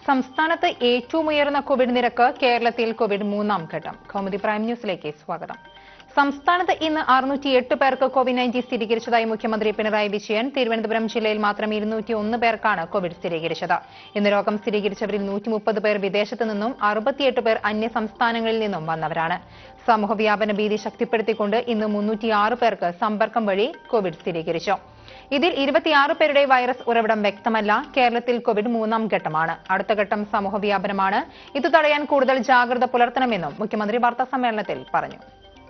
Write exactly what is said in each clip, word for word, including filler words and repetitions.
സംസ്ഥാനത്ത് ഏറ്റവും ഉയർന്ന കോവിഡ് നിരക്ക് കേരളത്തിൽ കോവിഡ് മൂന്നാം ഘട്ടം. കൗമുദി പ്രൈം ന്യൂസിലേക്ക് സ്വാഗതം. സംസ്ഥാനത്ത് ഇന്ന് അറുന്നൂറ്റി എട്ട് പേർക്ക് കോവിഡ് നയൻറ്റീൻ സ്ഥിരീകരിച്ചതായി മുഖ്യമന്ത്രി പിണറായി വിജയൻ. തിരുവനന്തപുരം ജില്ലയിൽ മാത്രം ഇരുന്നൂറ്റി ഒന്ന് പേർക്കാണ് കോവിഡ് സ്ഥിരീകരിച്ചത്. ഇന്ന് രോഗം സ്ഥിരീകരിച്ചവരിൽ നൂറ്റി മുപ്പത് പേർ വിദേശത്ത് നിന്നും അറുപത്തിയെട്ട് പേർ അന്യ സംസ്ഥാനങ്ങളിൽ നിന്നും വന്നവരാണ്. സമൂഹവ്യാപന ഭീതി ശക്തിപ്പെടുത്തിക്കൊണ്ട് ഇന്ന് മുന്നൂറ്റിയാറ് പേർക്ക് സമ്പർക്കം വഴി കോവിഡ് സ്ഥിരീകരിച്ചു. ഇതിൽ ഇരുപത്തിയാറ് പേരുടെ വൈറസ് ഉറവിടം വ്യക്തമല്ല. കേരളത്തിൽ കോവിഡ് മൂന്നാം ഘട്ടമാണ്. അടുത്ത ഘട്ടം സമൂഹവ്യാപനമാണ്. ഇത് തടയാൻ കൂടുതൽ ജാഗ്രത പുലർത്തണമെന്നും മുഖ്യമന്ത്രി വാർത്താസമ്മേളനത്തിൽ പറഞ്ഞു.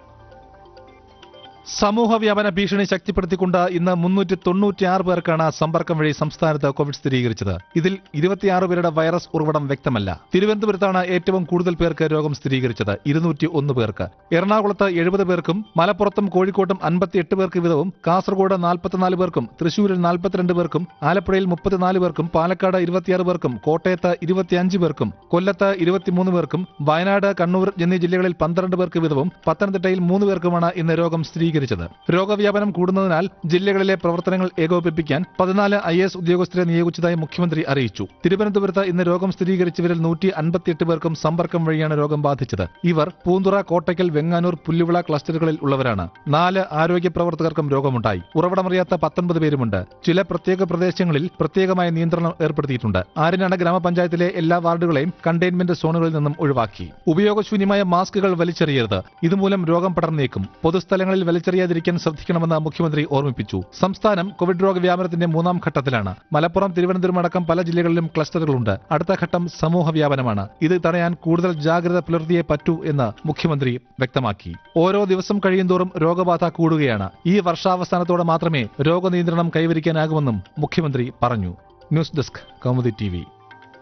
സമൂഹവ്യാപന ഭീഷണി ശക്തിപ്പെടുത്തിക്കൊണ്ട് ഇന്ന് മുന്നൂറ്റി തൊണ്ണൂറ്റിയാറ് പേർക്കാണ് സമ്പർക്കം വഴി സംസ്ഥാനത്ത് കോവിഡ് സ്ഥിരീകരിച്ചത്. ഇതിൽ ഇരുപത്തിയാറ് പേരുടെ വൈറസ് ഉറവിടം വ്യക്തമല്ല. തിരുവനന്തപുരത്താണ് ഏറ്റവും കൂടുതൽ പേർക്ക് രോഗം സ്ഥിരീകരിച്ചത്, ഇരുന്നൂറ്റി ഒന്ന് പേർക്ക്. എറണാകുളത്ത് എഴുപത് പേർക്കും മലപ്പുറത്തും കോഴിക്കോട്ടും അൻപത്തിയെട്ട് പേർക്ക് വീതവും, കാസർഗോഡ് നാൽപ്പത്തിനാല് പേർക്കും, തൃശൂരിൽ നാൽപ്പത്തിരണ്ട് പേർക്കും, ആലപ്പുഴയിൽ മുപ്പത്തിനാല് പേർക്കും, പാലക്കാട് ഇരുപത്തിയാറ് പേർക്കും, കോട്ടയത്ത് ഇരുപത്തിയഞ്ച് പേർക്കും, കൊല്ലത്ത് ഇരുപത്തിമൂന്ന് പേർക്കും, വയനാട്, കണ്ണൂർ എന്നീ ജില്ലകളിൽ പന്ത്രണ്ട് പേർക്ക് വീതവും, പത്തനംതിട്ടയിൽ മൂന്ന് പേർക്കുമാണ് ഇന്ന് രോഗം സ്ഥിരീകരിച്ചത്. രോഗവ്യാപനം കൂടുന്നതിനാൽ ജില്ലകളിലെ പ്രവർത്തനങ്ങൾ ഏകോപിപ്പിക്കാൻ പതിനാല് ഐ എസ് ഉദ്യോഗസ്ഥരെ നിയോഗിച്ചതായി മുഖ്യമന്ത്രി അറിയിച്ചു. തിരുവനന്തപുരത്ത് ഇന്ന് രോഗം സ്ഥിരീകരിച്ചവരിൽ നൂറ്റി അൻപത്തിയെട്ട് പേർക്കും സമ്പർക്കം വഴിയാണ് രോഗം ബാധിച്ചത്. ഇവർ പൂന്തുറ, കോട്ടയ്ക്കൽ, വെങ്ങാനൂർ, പുല്ലുവിള ക്ലസ്റ്ററുകളിൽ ഉള്ളവരാണ്. നാല് ആരോഗ്യ പ്രവർത്തകർക്കും രോഗമുണ്ടായി. ഉറവിടമറിയാത്ത പത്തൊൻപത് പേരുമുണ്ട്. ചില പ്രത്യേക പ്രദേശങ്ങളിൽ പ്രത്യേകമായ നിയന്ത്രണം ഏർപ്പെടുത്തിയിട്ടുണ്ട്. ആര്യനാട് ഗ്രാമപഞ്ചായത്തിലെ എല്ലാ വാർഡുകളെയും കണ്ടെയ്ൻമെന്റ് സോണുകളിൽ നിന്നും ഒഴിവാക്കി. ഉപയോഗശൂന്യമായ മാസ്കുകൾ വലിച്ചെറിയരുത്. ഇതുമൂലം രോഗം പടർന്നേക്കും. പൊതുസ്ഥലങ്ങളിൽ വലിച്ചെറിയാതിരിക്കാൻ ശ്രദ്ധിക്കണമെന്ന് മുഖ്യമന്ത്രി ഓർമ്മിപ്പിച്ചു. സംസ്ഥാനം കോവിഡ് രോഗവ്യാപനത്തിന്റെ മൂന്നാം ഘട്ടത്തിലാണ്. മലപ്പുറം, തിരുവനന്തപുരം അടക്കം പല ജില്ലകളിലും ക്ലസ്റ്ററുകളുണ്ട്. അടുത്ത ഘട്ടം സമൂഹവ്യാപനമാണ്. ഇത് തടയാൻ കൂടുതൽ ജാഗ്രത പുലർത്തിയേ പറ്റൂ എന്ന് മുഖ്യമന്ത്രി വ്യക്തമാക്കി. ഓരോ ദിവസം കഴിയുന്തോറും രോഗബാധ കൂടുകയാണ്. ഈ വർഷാവസാനത്തോടെ മാത്രമേ രോഗനിയന്ത്രണം കൈവരിക്കാനാകുമെന്നും മുഖ്യമന്ത്രി പറഞ്ഞു. News desk, Kaumudi T V.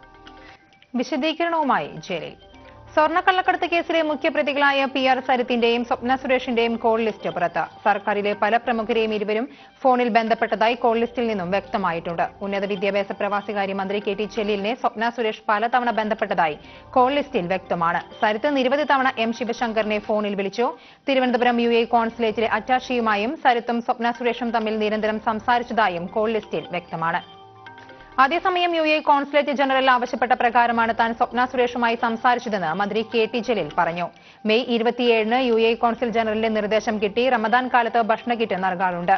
വിശദീകരണവുമായി ജലീൽ. സ്വർണ്ണക്കള്ളക്കടത്ത് കേസിലെ മുഖ്യപ്രതികളായ പി ആർ സരിത്തിന്റെയും സ്വപ്ന സുരേഷിന്റെയും കോൾ ലിസ്റ്റ് പുറത്ത്. സർക്കാരിലെ പല പ്രമുഖരെയും ഇരുവരും ഫോണിൽ ബന്ധപ്പെട്ടതായി കോൾ ലിസ്റ്റിൽ നിന്നും വ്യക്തമായിട്ടുണ്ട്. ഉന്നത വിദ്യാഭ്യാസ പ്രവാസികാര്യ മന്ത്രി കെ ടി ജലീലിനെ സ്വപ്ന സുരേഷ് പലതവണ ബന്ധപ്പെട്ടതായി കോൾ ലിസ്റ്റിൽ വ്യക്തമാണ്. സരിത്ത് നിരവധി തവണ എം ശിവശങ്കറിനെ ഫോണിൽ വിളിച്ചു. തിരുവനന്തപുരം യു എ കോൺസുലേറ്റിലെ അറ്റാഷിയുമായും സരിത്തും സ്വപ്ന സുരേഷും തമ്മിൽ നിരന്തരം സംസാരിച്ചതായും കോൾ ലിസ്റ്റിൽ വ്യക്തമാണ്. അതേസമയം യു എ കോൺസുലേറ്റ് ജനറൽ ആവശ്യപ്പെട്ട പ്രകാരമാണ് താൻ സ്വപ്ന സുരേഷുമായി സംസാരിച്ചതെന്ന് മന്ത്രി കെ ടി ജലീൽ പറഞ്ഞു. മെയ് ഇരുപത്തിയേഴിന് യു എ കോൺസുൽ ജനറലിന്റെ നിർദ്ദേശം കിട്ടി. റമദാൻ കാലത്ത് ഭക്ഷണ കിറ്റ് നൽകാറുണ്ട്.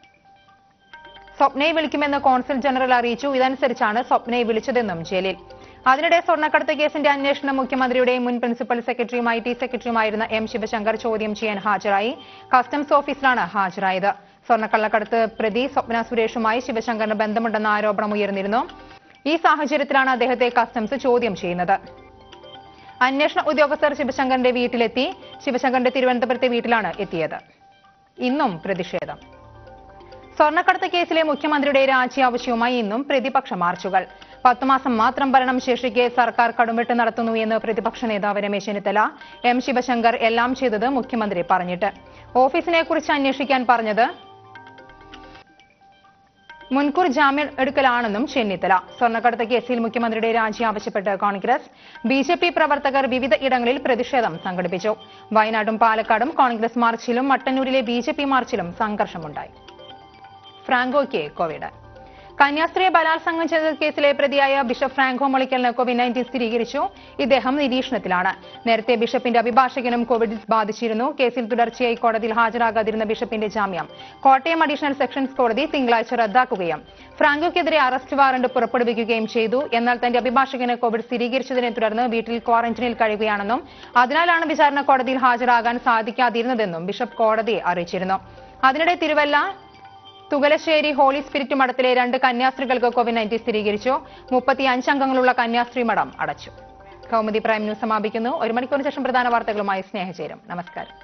സ്വപ്നയെ വിളിക്കുമെന്ന് കോൺസുൽ ജനറൽ അറിയിച്ചു. ഇതനുസരിച്ചാണ് സ്വപ്നയെ വിളിച്ചതെന്നും ജലീൽ. അതിനിടെ സ്വർണ്ണക്കടത്ത് കേസിന്റെ അന്വേഷണം മുഖ്യമന്ത്രിയുടെ മുൻ പ്രിൻസിപ്പൽ സെക്രട്ടറിയും ഐ ടി സെക്രട്ടറിയുമായിരുന്ന എം ശിവശങ്കർ ചോദ്യം ചെയ്യാൻ ഹാജരായി. കസ്റ്റംസ് ഓഫീസിലാണ് ഹാജരായത്. സ്വർണ്ണക്കള്ളക്കടത്ത് പ്രതി സ്വപ്ന സുരേഷുമായി ശിവശങ്കറിന് ബന്ധമുണ്ടെന്ന ആരോപണം ഉയർന്നിരുന്നു. ഈ സാഹചര്യത്തിലാണ് അദ്ദേഹത്തെ കസ്റ്റംസ് ചോദ്യം ചെയ്യുന്നത്. അന്വേഷണ ഉദ്യോഗസ്ഥർ ശിവശങ്കറിന്റെ വീട്ടിലെത്തി. ശിവശങ്കറിന്റെ തിരുവനന്തപുരത്തെ വീട്ടിലാണ് എത്തിയത്. ഇന്നും പ്രതിഷേധം. സ്വർണ്ണക്കടത്ത് കേസിലെ മുഖ്യമന്ത്രിയുടെ രാജി ആവശ്യവുമായി ഇന്നും പ്രതിപക്ഷ മാർച്ചുകൾ. പത്തുമാസം മാത്രം ഭരണം ശേഷിക്കെ സർക്കാർ കടുംവെട്ട് നടത്തുന്നു എന്ന് പ്രതിപക്ഷ നേതാവ് രമേശ് ചെന്നിത്തല. എം ശിവശങ്കർ എല്ലാം ചെയ്തത് മുഖ്യമന്ത്രി പറഞ്ഞിട്ട്. ഓഫീസിനെ കുറിച്ച് അന്വേഷിക്കാൻ പറഞ്ഞത് മുൻകൂർ ജാമ്യം എടുക്കലാണെന്നും ചെന്നിത്തല. സ്വർണ്ണക്കടത്ത് കേസിൽ മുഖ്യമന്ത്രിയുടെ രാജി ആവശ്യപ്പെട്ട് കോൺഗ്രസ്. ബി ജെ പി പ്രവർത്തകർ വിവിധ ഇടങ്ങളിൽ പ്രതിഷേധം സംഘടിപ്പിച്ചു. വയനാടും പാലക്കാടും കോൺഗ്രസ് മാർച്ചിലും മട്ടന്നൂരിലെ ബി ജെ പി മാർച്ചിലും സംഘർഷമുണ്ടായി. ഫ്രാങ്കോയ്ക്ക് കോവിഡ്. കന്യാസ്ത്രീയെ ബലാത്സംഗം ചെയ്ത കേസിലെ പ്രതിയായ ബിഷപ്പ് ഫ്രാങ്കോ മുളയ്ക്കലിന് കോവിഡ് നയൻറ്റീൻ സ്ഥിരീകരിച്ചു. ഇദ്ദേഹം നിരീക്ഷണത്തിലാണ്. നേരത്തെ ബിഷപ്പിന്റെ അഭിഭാഷകനും കോവിഡ് ബാധിച്ചിരുന്നു. കേസിൽ തുടർച്ചയായി കോടതിയിൽ ഹാജരാകാതിരുന്ന ബിഷപ്പിന്റെ ജാമ്യം കോട്ടയം അഡീഷണൽ സെഷൻസ് കോടതി തിങ്കളാഴ്ച റദ്ദാക്കുകയും ഫ്രാങ്കോയ്ക്കെതിരെ അറസ്റ്റ് വാറന്റ് പുറപ്പെടുവിക്കുകയും ചെയ്തു. എന്നാൽ തന്റെ അഭിഭാഷകന് കോവിഡ് സ്ഥിരീകരിച്ചതിനെ തുടർന്ന് വീട്ടിൽ ക്വാറന്റൈനിൽ കഴിയുകയാണെന്നും അതിനാലാണ് വിചാരണ കോടതിയിൽ ഹാജരാകാൻ സാധിക്കാതിരുന്നതെന്നും ബിഷപ്പ് കോടതിയെ അറിയിച്ചിരുന്നു. അതിനിടെ തിരുവല്ല തുകലശ്ശേരി ഹോളി സ്പിരിറ്റ് മഠത്തിലെ രണ്ട് കന്യാസ്ത്രീകൾക്ക് കോവിഡ് നയൻറ്റീൻ സ്ഥിരീകരിച്ചു. മുപ്പത്തിയഞ്ച് അംഗങ്ങളുള്ള കന്യാസ്ത്രീ മഠം അടച്ചു. കൗമുദി പ്രൈം ന്യൂസ് സമാപിക്കുന്നു. ഒരു മണിക്കൂറിന് ശേഷം പ്രധാന വാർത്തകളുമായി സ്നേഹചേരും. നമസ്കാരം.